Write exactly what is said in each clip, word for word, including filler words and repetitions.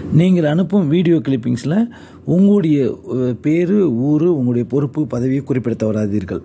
நீங்கள் அனுப்பும் வீடியோ கிளிப்பிங்ஸில் உங்களுடைய பேர், ஊர், உங்களுடைய பொறுப்பு, பதவியை குறிப்பிட தவறாதீர்கள்.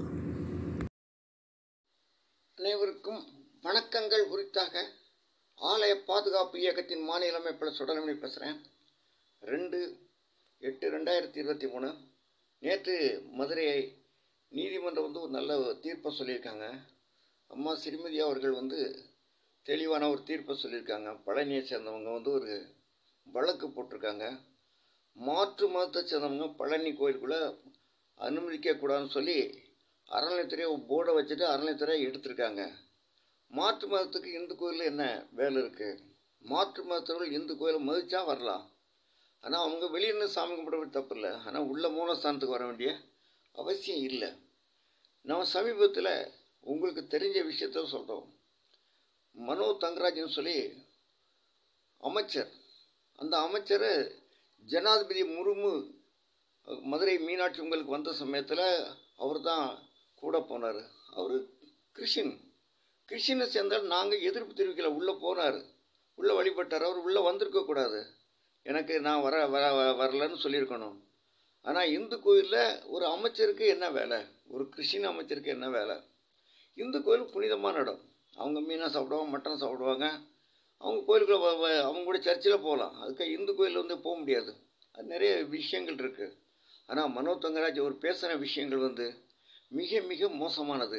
அனைவருக்கும் வணக்கங்கள். குறித்தாக ஆலய பாதுகாப்பு இயக்கத்தின் மாநில அமைப்பில் சுடலமணி பேசுகிறேன். ரெண்டு எட்டு ரெண்டாயிரத்தி இருபத்தி மூணு நேற்று மதுரை நீதிமன்றம் வந்து ஒரு நல்ல தீர்ப்பை சொல்லியிருக்காங்க. அம்மா ஸ்ரீமதி அவர்கள் வந்து தெளிவான ஒரு தீர்ப்பை சொல்லியிருக்காங்க. பழனியை சேர்ந்தவங்க வந்து ஒரு வழக்கு போட்டிருக்காங்க. மாற்று மதத்தை சேர்ந்தவங்க பழனி கோயிலுக்குள்ளே அனுமதிக்கக்கூடாதுன்னு சொல்லி அறநிலையத்துறையை போர்டை வச்சுட்டு அறநிலையத்துறையை எடுத்திருக்காங்க. மாற்று மதத்துக்கு இந்து கோயிலில் என்ன வேலை இருக்குது? மாற்று மதத்தவர்கள் இந்து கோயிலை மதிச்சா வரலாம். ஆனால் அவங்க வெளியிருந்து சாமி கும்பிட தப்பு இல்லை. ஆனால் உள்ள மூலஸ்தானத்துக்கு வர வேண்டிய அவசியம் இல்லை. நம்ம சமீபத்தில் உங்களுக்கு தெரிஞ்ச விஷயத்த சொல்கிறோம். மனோ தங்கராஜ்னு சொல்லி அமைச்சர், அந்த அமைச்சர் ஜனாதிபதி முர்மு மதுரை மீனாட்சி உங்களுக்கு வந்த சமயத்தில் அவர் தான் கூட போனார். அவர் கிறிஸ்டின் கிறிஸ்டினை சேர்ந்தால் நாங்கள் எதிர்ப்பு தெரிவிக்கல. உள்ளே போனார், உள்ளே வழிபட்டார். அவர் உள்ளே வந்திருக்கக்கூடாது, எனக்கு நான் வர வர வரலன்னு சொல்லியிருக்கணும். ஆனால் இந்து கோயிலில் ஒரு அமைச்சருக்கு என்ன வேலை? ஒரு கிறிஸ்டின் அமைச்சருக்கு என்ன வேலை? இந்து கோயில் புனிதமான இடம். அவங்க மீனை சாப்பிடுவாங்க, மட்டன் சாப்பிடுவாங்க. அவங்க கோயிலுக்குள்ள அவங்க கூட சர்ச்சில் போகலாம். அதுக்கு இந்து கோயிலில் வந்து போக முடியாது. அது நிறைய விஷயங்கள் இருக்குது. ஆனால் மனோ தங்கராஜ் அவர் பேசுகிற விஷயங்கள் வந்து மிக மிக மோசமானது.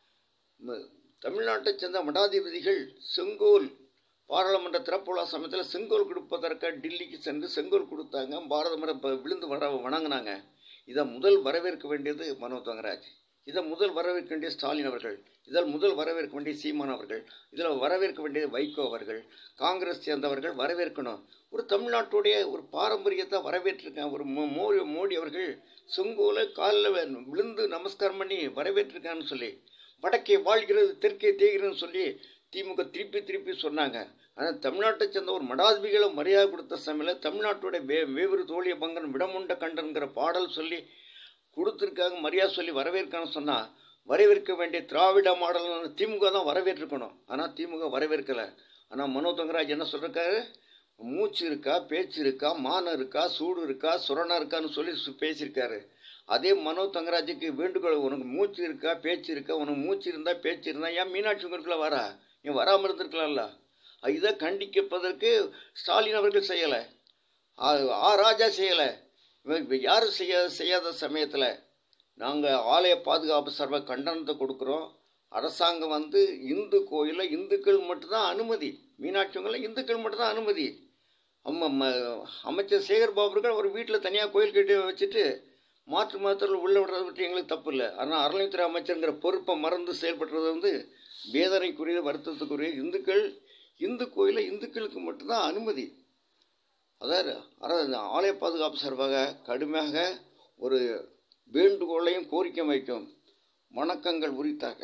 தமிழ்நாட்டை சேர்ந்த மடாதிபதிகள் செங்கோல் பாராளுமன்ற திறப்புலா சமயத்தில் செங்கோல் கொடுப்பதற்காக டில்லிக்கு சென்று செங்கோல் கொடுத்தாங்க. பாரத மரம் விழுந்து வர வணங்கினாங்க. இதை முதல் வரவேற்க வேண்டியது மனோ தங்கராஜ். இதை முதல் வரவேற்க வேண்டிய ஸ்டாலின் அவர்கள், இதில் முதல் வரவேற்க வேண்டிய சீமான் அவர்கள், இதில் வரவேற்க வேண்டிய வைகோ அவர்கள், காங்கிரஸ் சேர்ந்தவர்கள் வரவேற்கணும். ஒரு தமிழ்நாட்டுடைய ஒரு பாரம்பரியத்தை வரவேற்றிருக்காங்க. ஒரு மோடி மோடி அவர்கள் செங்கோலை காலில் விழுந்து நமஸ்காரம் பண்ணி வரவேற்றிருக்கான்னு சொல்லி, வடக்கே வாழ்கிறது தெற்கே தேய்கிறதுன்னு சொல்லி திமுக திருப்பி திருப்பி சொன்னாங்க. ஆனால் தமிழ்நாட்டை சேர்ந்த ஒரு மடாதிபதிகளை மரியாதை கொடுத்த சமயத்தில் தமிழ்நாட்டுடைய வே வேவரு தோழிய பங்கன் விடமுண்ட கண்டன்கிற பாடல் சொல்லி கொடுத்துருக்காங்க. மரியாதை சொல்லி வரவேற்கணும்னு சொன்னால் வரவேற்க வேண்டிய திராவிட மாடல் திமுக தான் வரவேற்றிருக்கணும். ஆனால் திமுக வரவேற்கலை. ஆனால் மனோ தங்கராஜ் என்ன சொல்லிருக்காரு? மூச்சு இருக்கா, பேச்சு இருக்கா, மானம் இருக்கா, சூடு இருக்கா, சுரணம் இருக்கான்னு சொல்லி பேசியிருக்காரு. அதே மனோ தங்கராஜுக்கு வேண்டுகோள், உனக்கு மூச்சு இருக்கா, பேச்சு இருக்கா? உனக்கு மூச்சு இருந்தால் பேச்சு இருந்தால் ஏன் மீனாட்சி உங்களுக்குள்ள வரா? நீ வராமல் இருந்திருக்கலாம்ல. இதை கண்டிப்பதற்கு ஸ்டாலின் அவர்கள் செய்யலை, ஆ ராஜா செய்யலை, யாரும் செய்ய செய்யாத சமயத்தில் நாங்கள் ஆலய பாதுகாப்பு சார்பாக கண்டனத்தை கொடுக்குறோம். அரசாங்கம் வந்து இந்து கோயிலில் இந்துக்கள் மட்டும்தான் அனுமதி, மீனாட்சிங்களை இந்துக்கள் மட்டும்தான் அனுமதி. அம்மா அமைச்சர் சேகர் பாபுர்கள் ஒரு வீட்டில் தனியாக கோயில் கட்டி வச்சுட்டு மாற்று மதத்தில் உள்ள விடுறதை பற்றி எங்களுக்கு தப்பு இல்லை. ஆனால் அறநிலையத்துறை அமைச்சருங்கிற பொறுப்பை மறந்து செயல்படுறது வந்து வேதனைக்குரிய, வருத்தத்துக்குரிய. இந்துக்கள் இந்து கோயிலில் இந்துக்களுக்கு மட்டும்தான் அனுமதி. அதாவது ஆலய பாதுகாப்பு சார்பாக கடுமையாக ஒரு வேண்டுகோளையும் கோரிக்கை வைக்கும். வணக்கங்கள். உரித்தாக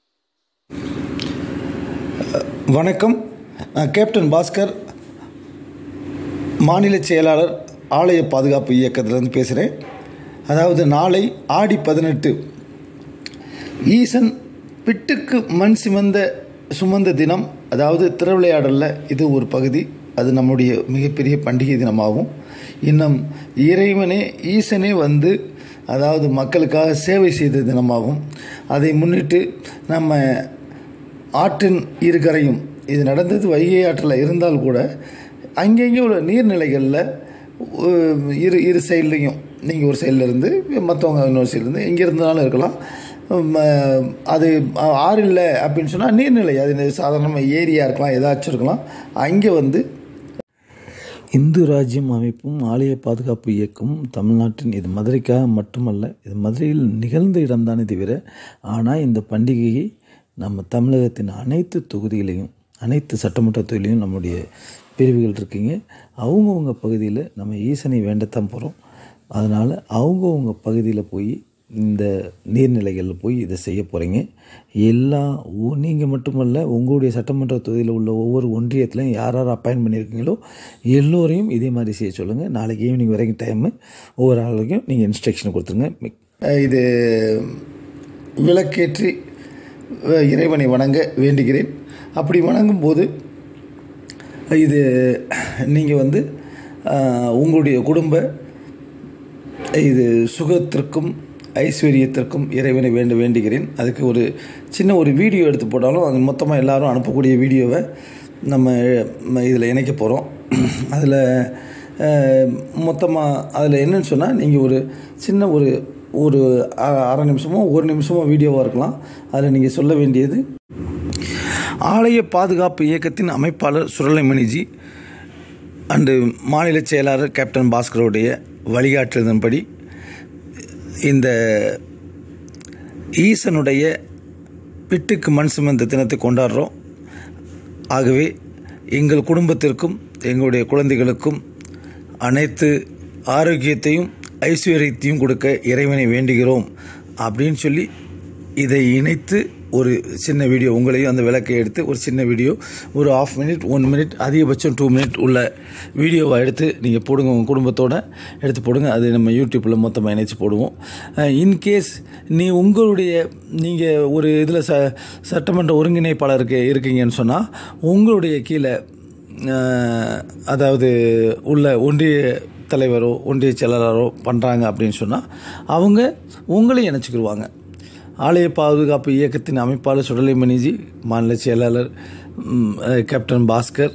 வணக்கம். நான் கேப்டன் பாஸ்கர், மாநில செயலாளர், ஆலய பாதுகாப்பு இயக்கத்திலிருந்து பேசுகிறேன். அதாவது நாளை ஆடி பதினெட்டு ஈசன் பிட்டுக்கு மண் சிமந்த சுமந்த தினம். அதாவது திருவிளையாடலில் இது ஒரு பகுதி. அது நம்முடைய மிகப்பெரிய பண்டிகை தினமாகும். இன்னும் இறைவனே ஈசனே வந்து அதாவது மக்களுக்காக சேவை செய்த தினமாகும். அதை முன்னிட்டு நம்ம ஆற்றின் இருகரையும், இது நடந்தது வைகை ஆற்றில் இருந்தால் கூட அங்கங்கே உள்ள நீர்நிலைகளில் இரு இரு சைட்லேயும், நீங்கள் ஒரு சைடில் இருந்து மற்றவங்க இன்னொரு சைட்லேருந்து எங்கே இருந்தாலும் இருக்கலாம். அது ஆறு இல்லை அப்படின்னு சொன்னால் நீர்நிலை, அது சாதாரணமாக ஏரியா இருக்கலாம், ஏதாச்சும் இருக்கலாம். அங்கே வந்து இந்து ராஜ்யம் அமைப்பும் ஆலய பாதுகாப்பு இயக்கமும் தமிழ்நாட்டின், இது மதுரைக்காக மட்டுமல்ல, இது மதுரையில் நிகழ்ந்த இடம்தானே தவிர, ஆனால் இந்த பண்டிகையை நம்ம தமிழகத்தின் அனைத்து தொகுதியிலையும், அனைத்து சட்டமன்ற தொகுதியிலையும் நம்முடைய பிரிவுகள் இருக்கீங்க. அவங்கவுங்க பகுதியில் நம்ம ஈசனை வேண்டத்தான் போகிறோம். அதனால் அவங்கவுங்க பகுதியில் போய் இந்த நீர்நிலைகளில் போய் இதை செய்ய போகிறீங்க. எல்லா நீங்கள் மட்டுமல்ல, உங்களுடைய சட்டமன்ற தொகுதியில் உள்ள ஒவ்வொரு ஒன்றியத்திலையும் யார் யார் அப்பாயின் பண்ணியிருக்கீங்களோ எல்லோரையும் இதே மாதிரி செய்ய சொல்லுங்கள். நாளைக்கு ஈவினிங் வரைக்கும் டைமு, ஒவ்வொரு ஆளுக்கும் நீங்கள் இன்ஸ்ட்ரக்ஷன் கொடுத்துருங்க. இது விளக்கேற்றி இறைவனை வணங்க வேண்டுகிறேன். அப்படி வணங்கும்போது இது நீங்கள் வந்து உங்களுடைய குடும்ப இது சுகத்திற்கும் ஐஸ்வர்யத்திற்கும் இறைவனை வேண்ட வேண்டுகிறேன். அதுக்கு ஒரு சின்ன ஒரு வீடியோ எடுத்து போட்டாலும் அது மொத்தமாக எல்லோரும் அனுப்பக்கூடிய வீடியோவை நம்ம இதில் இணைக்க போகிறோம். அதில் மொத்தமாக அதில் என்னன்னு சொன்னால், நீங்கள் ஒரு சின்ன ஒரு ஒரு அரை நிமிஷமோ ஒரு நிமிஷமோ வீடியோவாக இருக்கலாம். அதில் நீங்கள் சொல்ல வேண்டியது, ஆலய பாதுகாப்பு இயக்கத்தின் அமைப்பாளர் சுடலைமணிஜி அண்டு மாநில செயலாளர் கேப்டன் பாஸ்கருடைய வழிகாட்டுதன்படி இந்த ஈசனுடைய பிட்டுக்கு மண் சுமந்த தினத்தை கொண்டாடுறோம். ஆகவே எங்கள் குடும்பத்திற்கும் எங்களுடைய குழந்தைகளுக்கும் அனைத்து ஆரோக்கியத்தையும் ஐஸ்வர்யத்தையும் கொடுக்க இறைவனை வேண்டுகிறோம் அப்படின்னு சொல்லி இதை இணைத்து ஒரு சின்ன வீடியோ, உங்களையும் அந்த விளக்கை எடுத்து ஒரு சின்ன வீடியோ, ஒரு ஆஃப் மினிட் ஒன் மினிட் அதிகபட்சம் டூ மினிட் உள்ள வீடியோவை எடுத்து நீங்கள் போடுங்க, உங்கள் குடும்பத்தோடு எடுத்து போடுங்க. அது நம்ம யூடியூப்பில் மொத்தமாக இணைச்சி போடுவோம். இன்கேஸ் நீ உங்களுடைய நீங்கள் ஒரு இதில் ச சட்டமன்ற ஒருங்கிணைப்பாளருக்கு இருக்கீங்கன்னு சொன்னால், உங்களுடைய கீழே அதாவது உள்ள ஒன்றிய தலைவரோ ஒன்றிய செயலாளரோ பண்ணுறாங்க அப்படின்னு சொன்னால் அவங்க உங்களையும் இணைச்சிக்கிடுவாங்க. ஆலய பாதுகாப்பு இயக்கத்தின் அமைப்பாளர் சுடலைமணிஜி, மாநில செயலாளர் கேப்டன் பாஸ்கர்,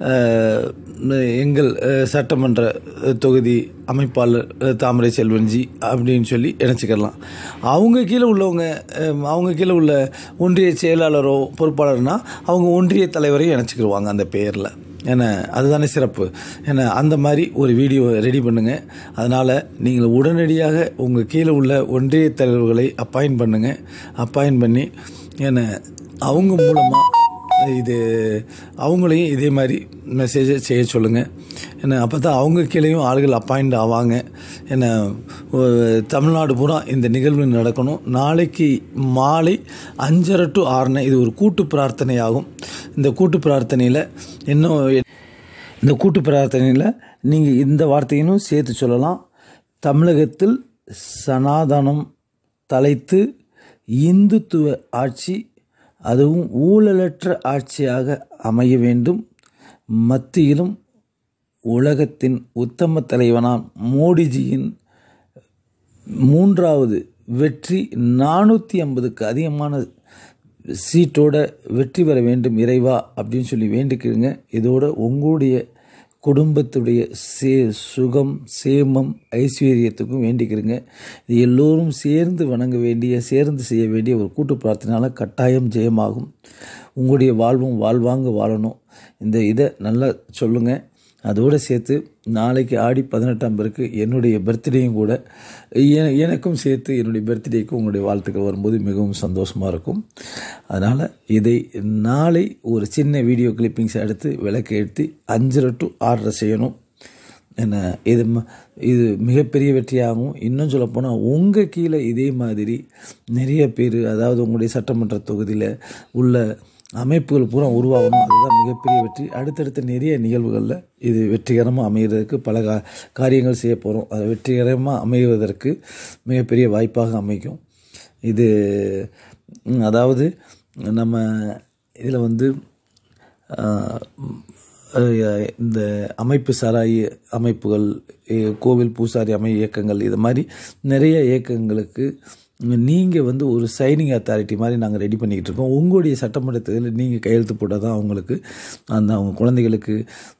எங்கள் சட்டமன்ற தொகுதி அமைப்பாளர் தாமரை செல்வன்ஜி அப்படின்னு சொல்லி இணைச்சிக்கலாம். அவங்க கீழே உள்ளவங்க, அவங்க கீழே உள்ள ஒன்றிய செயலாளரோ பொறுப்பாளர்னா அவங்க ஒன்றிய தலைவரையும் இணைச்சிக்கிடுவாங்க அந்த பெயரில். ஏன்னா அதுதானே சிறப்பு. ஏன்னா அந்த மாதிரி ஒரு வீடியோ ரெடி பண்ணுங்கள். அதனால் நீங்கள் உடனடியாக உங்கள் கீழே உள்ள ஒன்றிய தலைவர்களை அப்பாயின்ட் பண்ணுங்கள். அப்பாயின்ட் பண்ணி ஏன்னா அவங்க மூலமாக இது அவங்களையும் இதே மாதிரி மெசேஜை செய்ய சொல்லுங்கள். ஏன்னா அப்போ தான் அவங்க கீழேயும் ஆளுகள் அப்பாயிண்ட் ஆவாங்க. ஏன்னா தமிழ்நாடு பூரா இந்த நிகழ்வு நடக்கணும். நாளைக்கு மாலை அஞ்சரை டு ஆறுனை இது ஒரு கூட்டு பிரார்த்தனை ஆகும். இந்த கூட்டு பிரார்த்தனையில் இன்னும் இந்த கூட்டு பிரார்த்தனையில் நீங்கள் இந்த வார்த்தையினும் சேர்த்து சொல்லலாம். தமிழகத்தில் சனாதனம் தலைத்து இந்துத்துவ ஆட்சி, அதுவும் ஊழலற்ற ஆட்சியாக அமைய வேண்டும். மத்தியிலும் உலகத்தின் உத்தம தலைவனாம் மோடிஜியின் மூன்றாவது வெற்றி நானூற்றி ஐம்பதுக்கு அதிகமான சீட்டோட வெற்றி பெற வேண்டும் இறைவா அப்படின்னு சொல்லி வேண்டிக்கிறங்க. இதோட உங்களுடைய குடும்பத்துடைய சே சுகம் சேமம் ஐஸ்வர்யத்துக்கும் வேண்டிக்கிறங்க. இது எல்லோரும் சேர்ந்து வணங்க வேண்டிய, சேர்ந்து செய்ய வேண்டிய ஒரு கூட்டு பிரார்த்தனையால் கட்டாயம் ஜெயமாகும். உங்களுடைய வாழ்வும் வாழ்வாங்க வாழணும். இந்த இதை நல்லா சொல்லுங்கள். அதோடு சேர்த்து நாளைக்கு ஆடி பதினெட்டாம் பேருக்கு என்னுடைய பர்த்டேயும் கூட, எனக்கும் சேர்த்து என்னுடைய பர்த்டேக்கும் உங்களுடைய வாழ்த்துக்கள் வரும்போது மிகவும் சந்தோஷமாக இருக்கும். அதனால் இதை நாளை ஒரு சின்ன வீடியோ கிளிப்பிங்ஸ் எடுத்து விளக்கு எடுத்து அஞ்சரை டு ஆறரை செய்யணும். என்ன இது இது மிகப்பெரிய வெற்றியாகும். இன்னும் சொல்லப்போனால் உங்கள் கீழே இதே மாதிரி நிறைய பேர், அதாவது உங்களுடைய சட்டமன்ற தொகுதியில் உள்ள அமைப்புகள் பூரா உருவாகணும். அதுதான் மிகப்பெரிய வெற்றி. அடுத்தடுத்த நிறைய நிகழ்வுகளில் இது வெற்றிகரமாக அமைகிறதுக்கு பல கா காரியங்கள் செய்ய போகிறோம். அதை வெற்றிகரமாக அமைவதற்கு மிகப்பெரிய வாய்ப்பாக அமைக்கும். இது அதாவது நம்ம இதில் வந்து இந்த அமைப்பு சாராய அமைப்புகள், கோவில் பூசாரி அமை இயக்கங்கள், இது மாதிரி நிறைய இயக்கங்களுக்கு நீங்கள் வந்து ஒரு சைனிங் அத்தாரிட்டி மாதிரி நாங்கள் ரெடி பண்ணிக்கிட்டு இருக்கோம். உங்களுடைய சட்டமன்றத்தில் நீங்கள் கையெழுத்து போட்டால் தான் அவங்களுக்கு அந்த அவங்க குழந்தைகளுக்கு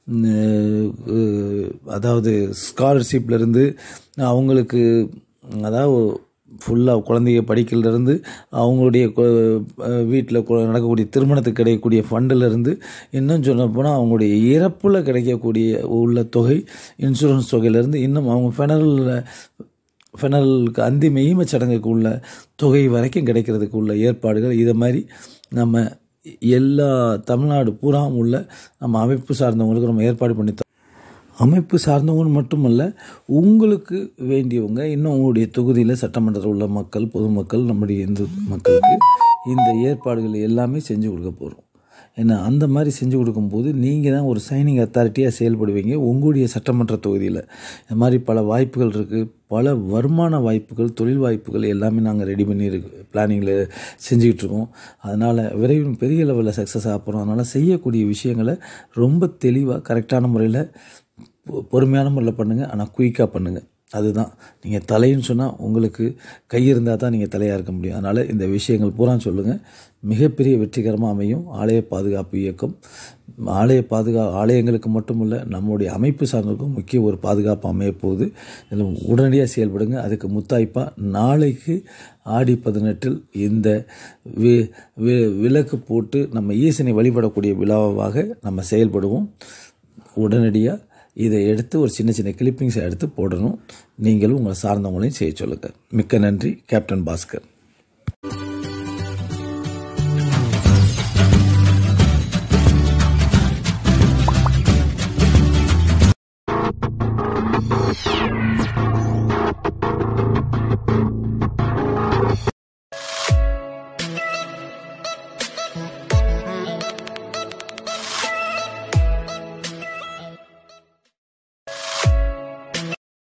அதாவது ஸ்காலர்ஷிப்லேருந்து அவங்களுக்கு அதாவது ஃபுல்லாக குழந்தைய படிக்கிறதுலேருந்து அவங்களுடைய வீட்டில் நடக்கக்கூடிய திருமணத்துக்கு கிடைக்கக்கூடிய ஃபண்டிலேருந்து இன்னும் சொல்ல போனால் அவங்களுடைய இறப்பில் கிடைக்கக்கூடிய உள்ள தொகை, இன்சூரன்ஸ் தொகையிலேருந்து இன்னும் அவங்க ஃபெனரலில் ஃபெனரலுக்கு அந்திம ஈமச் சடங்குக்கு உள்ள தொகை வரைக்கும் கிடைக்கிறதுக்கு உள்ள ஏற்பாடுகள், இதை மாதிரி நம்ம எல்லா தமிழ்நாடு பூரா உள்ள நம்ம அமைப்பு சார்ந்தவங்களுக்கு நம்ம ஏற்பாடு பண்ணி தரோம். அமைப்பு சார்ந்தவங்க மட்டுமல்ல, உங்களுக்கு வேண்டியவங்க இன்னும் உங்களுடைய தொகுதியில் சட்டமன்றத்தில் உள்ள மக்கள், பொதுமக்கள், நம்முடைய இந்து மக்களுக்கு இந்த ஏற்பாடுகள் எல்லாமே செஞ்சு கொடுக்க போகிறோம். ஏன்னா அந்த மாதிரி செஞ்சு கொடுக்கும்போது நீங்கள் தான் ஒரு சைனிங் அத்தாரிட்டியாக செயல்படுவீங்க உங்களுடைய சட்டமன்ற தொகுதியில். இந்த மாதிரி பல வாய்ப்புகள் இருக்குது. பல வருமான வாய்ப்புகள், தொழில் வாய்ப்புகள் எல்லாமே நாங்கள் ரெடி பண்ணி இருக்கு பிளானிங்கில் செஞ்சுக்கிட்டு இருக்கோம். அதனால் விரைவில் பெரிய லெவலில் சக்ஸஸ் ஆக போகிறோம். அதனால் செய்யக்கூடிய விஷயங்களை ரொம்ப தெளிவாக கரெக்டான முறையில் பொறுமையான முறையில் பண்ணுங்கள், ஆனால் குயிக்காக பண்ணுங்கள். அதுதான். நீங்கள் தலைன்னு சொன்னால் உங்களுக்கு கை இருந்தால் தான் நீங்கள் தலையாக இருக்க முடியும். அதனால் இந்த விஷயங்கள் பூரா சொல்லுங்கள். மிகப்பெரிய வெற்றிகரமாக அமையும் ஆலய பாதுகாப்பு இயக்கம். ஆலய பாதுகா ஆலயங்களுக்கு மட்டுமல்ல, நம்முடைய அமைப்பு சார்ந்தவர்களுக்கும் முக்கிய ஒரு பாதுகாப்பு அமைய போகுது. இதில் உடனடியாக செயல்படுங்க. அதுக்கு முத்தாய்ப்பாக நாளைக்கு ஆடி பதினெட்டில் இந்த வி விளக்கு போட்டு நம்ம ஈசனை வழிபடக்கூடிய விழாவாக நம்ம செயல்படுவோம். உடனடியாக இதை எடுத்து ஒரு சின்ன சின்ன கிளிப்பிங்ஸை எடுத்து போடணும். நீங்களும் உங்களை சார்ந்தவங்களையும் செய்ய சொல்லுங்கள். மிக்க நன்றி. கேப்டன் பாஸ்கர்.